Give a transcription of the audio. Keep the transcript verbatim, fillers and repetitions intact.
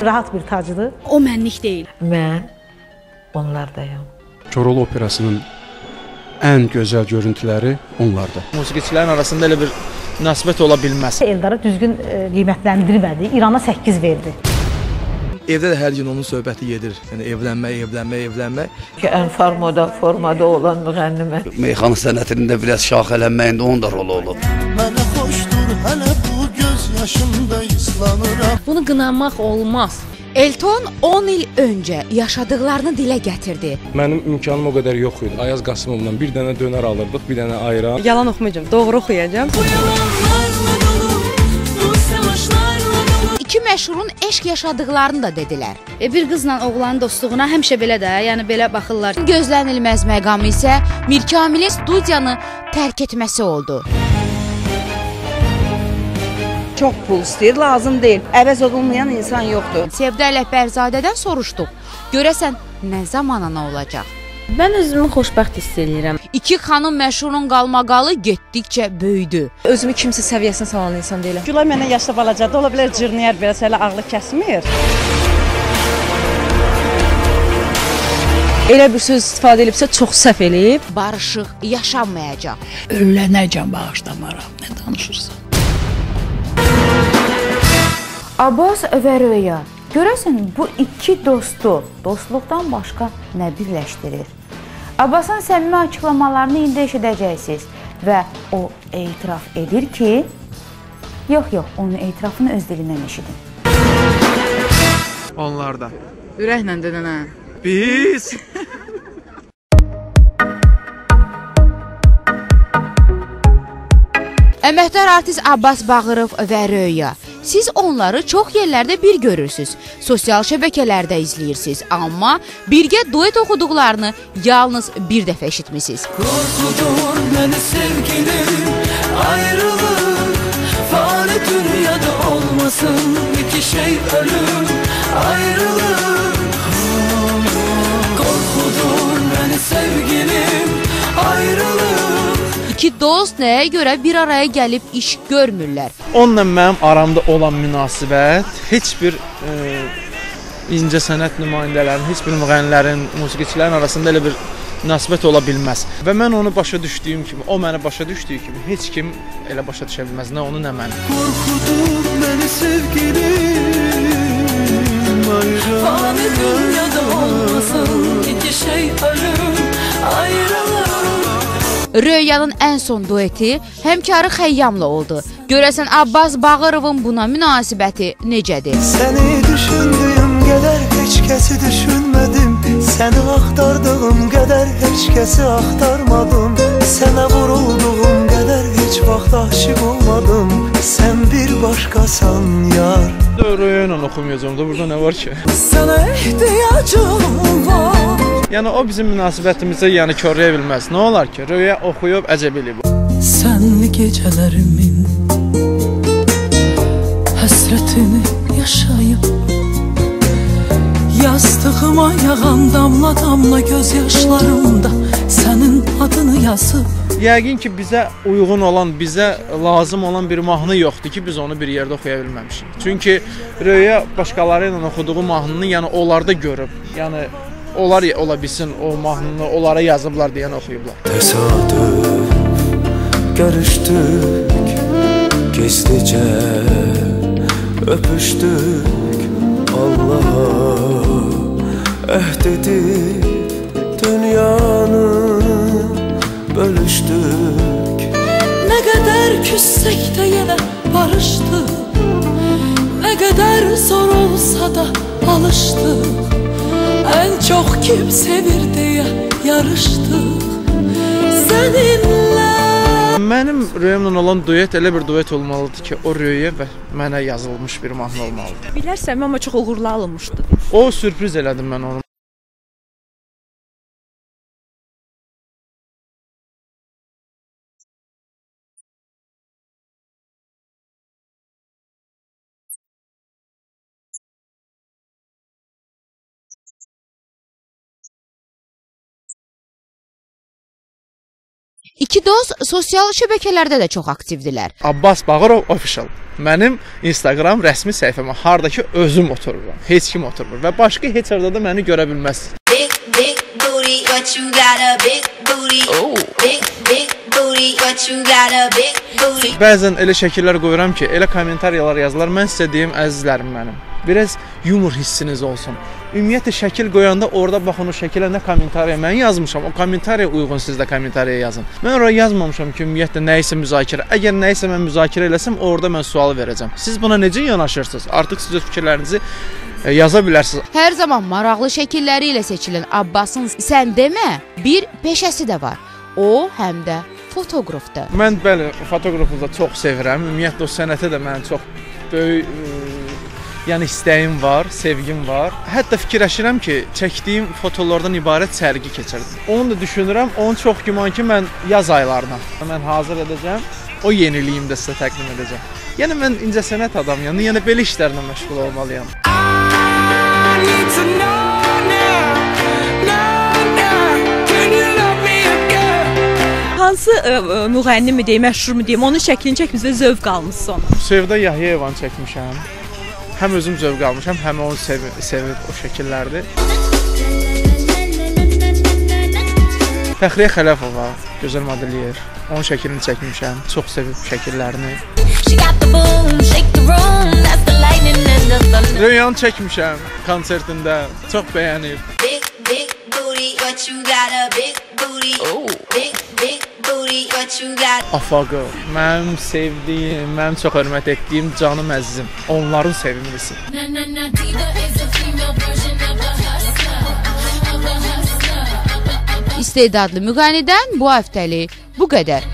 Rahat bir tacdır. O mənlik deyil. Mən onlardayam. Koroğlu Operasının ən gözəl görüntüləri onlarda. Musiqiçilərin arasında elə bir münasibət ola bilməz. Eldarı düzgün e, qiymətləndirmədi. İrana səkkiz verdi. Evdə də hər gün onun söhbəti gedir. Yəni evlənmək, evlənmək, evlənmək. Ki ən formada, formada olan müğənnimə. Meyxana sənətində biraz şaxələnməyində onun da rolu olub. Mənə xoşdur hələ bu göz yaşımda islanıram. Bunu qınamaq olmaz. Elton on il öncə yaşadıqlarını dilə gətirdi. Mənim imkanım o qədər yox idi. Ayaz Qasımovla bir dənə dönər alırdıq, bir dənə ayran. Yalan oxumayacağım, doğru oxuyacağım. İki məşhurun eşq yaşadıqlarını da dedilər. E, bir qızla oğlanın dostluğuna həmişə belə də, yəni belə baxırlar. Gözlənilməz məqamı isə Mirkamilin studiyanı tərk etməsi oldu. Çox pul istəyir, lazım deyil. Əvəz olunmayan insan yoxdur. Sevdə Ələkbərzadədən soruşduq. Görəsən nə zamana nə olacaq? Mən özümü xoşbəxt hiss edirəm. İki xanım məşhurun qalmaqalı getdikcə böyüdü. Özümü kimsə səviyyəsinə salan insan deyiləm. Gülay məndən yaşlı balacadır. Ola bilər cırnıyar biraz, elə ağlı kəsmir. Elə bir söz istifadə edibsə çox səhv eləyib. Barışıq yaşanmayacaq. Ölənəcəm bağışlamaram, nə danışırsan? Abbas və Röya, görəsən bu iki dostu dostluqdan başqa nə birləşdirir? Abbasın səmimi açıqlamalarını indi eşidəcəksiniz və o etiraf edir ki, yox, yox, onun etirafını öz dilindən eşidin. Onlarda. Ürəklə dedin, hə? Biz... Əməkdar artist Abbas Bağırov və Röya. Siz onları çox yerlərdə bir görürsünüz, sosial şəbəkələrdə izləyirsiniz, amma birgə duet oxuduqlarını yalnız bir dəfə eşitmisiniz. Qorxudur məni sevgilim, ayrılıq, fani dünyada olmasın, iki şey ölüm, ayrılıq. Qorxudur məni sevgilim, ayrılıq. İki dost nəyə görə bir araya gəlib iş görmürlər? Onunla mənim aramda olan münasibət heç bir e, incə sənət nümayəndələrinin, heç bir müğənnilərin, musiqiçilərin arasında elə bir münasibət ola bilməz. Və mən onu başa düşdüyüm kimi, o məni başa düşdüyü kimi heç kim elə başa düşə bilməz, nə onu, nə məni. Qorxudur məni sevgilim, ayrılıq. Fani dünyada olmasın, iki şey ölüm, ayrılıq. Röyanın ən son dueti həmkarı Xəyyamla oldu. Görəsən Abbas Bağırovun buna münasibəti necədir? Səni düşündüyüm qədər heç kəsi düşünmədim. Səni axtardığım qədər heç kəsi axtarmadım. Sənə vurulduğum qədər heç vaxt aşıq olmadım. Sən bir başqasan yar. Röya ilə oxumayacağım da, burada nə var ki? Sənə ehtiyacım var. Yəni o bizim münasibətimizə yəni körləyə bilməz. Nə olar ki? Röya oxuyub əcəb eləyib. Sənli gecələrimin həsrətini yaşayıb, yastığıma yağan damla damla göz yaşlarımda sənin adını yazıb. Yəqin ki, bizə uyğun olan, bizə lazım olan bir mahnı yoxdur ki, biz onu bir yerdə oxuya bilməmişik. Çünki Röya başqaları ilə oxuduğu mahnını yəni onlarda görüb. Yəni onlar ola bilsin, o mahnını onlara yazıblar deyən oxuyublar. Təsadüf görüşdük, gizlicə öpüşdük, Allaha əhd edib dünyanı bölüşdük. Nə qədər küssək də yenə barışdıq, nə qədər zor olsa da alışdıq. Ən çox kim sevir deyə yarışdıq səninlə. Mənim Röyamla olan duet elə bir duet olmalıdır ki, o Röya və mənə yazılmış bir mahnı olmalıdır. Bilərsən, amma çox uğurlu alınmışdı. O sürpriz elədim mən onu. İki dost sosial şəbəkələrdə də çox aktivdirlər. Abbas Bağırov Official. Mənim Instagram rəsmi səhifəmə hardakı özüm otururam. Heç kim oturmur və başqa heç yerdə də məni görə bilməz. Big, big booty, what you got a big booty. Oh. Big, big booty, what you got a big booty. Bəzən elə şəkillər qoyuram ki, elə kommentariyalar yazılar. Mən sizə deyim, əzizlərim mənim. Biraz yumor hissiniz olsun. Ümumiyyətlə şəkil qoyanda orada baxın o şəkilə nə kommentariya mən yazmışam. O kommentariya uyğun siz də kommentariya yazın. Mən oraya yazmamışam ki, ümumiyyətlə nə isə müzakirə. Əgər nə isə mən müzakirə eləsəm, orada mən sual verəcəm. Siz buna necə yanaşırsınız? Artıq siz öz fikirlərinizi yaza bilərsiniz. Hər zaman maraqlı şəkilləri ilə seçilən Abbasın sən demə bir peşəsi də var. O həm də fotoqrafdır. Mən bəli, fotoqrafı da çox sevirəm. Ümumiyyətlə o sənətə də mənim çox böyük yəni istəyim var, sevgim var. Hətta fikirləşirəm ki, çəkdiyim fotolardan ibarət sərgi keçirdim. Onu da düşünürəm, onu çox güman ki, mən yaz aylarına mən hazır edəcəm. O yeniliyimi də sizə təqdim edəcəm. Yəni mən incəsənət adamıyam, yəni belə işlərlə məşğul olmalıyam. Hansı müğənni mi deyim, məşhur mu deyim, onun şəklini çəkmizdə zövq almışsın ona? Sevda Yahiyevan çəkmişəm. Həm özüm zövq almışam, həm onu sevib, sevib o şəkillərdir. Fəxriyə Xələfova, gözəl modelyer. Onun şəklini çəkmişəm, çox sevib şəkillərini. Röyanı çəkmişəm konsertində, çox bəyənib. Afaqa, mənim sevdiyim, mənim çox hörmət etdiyim canım əzizim, onların sevimlisi. İstedadlı müğənnidən bu həftəlik bu qədər.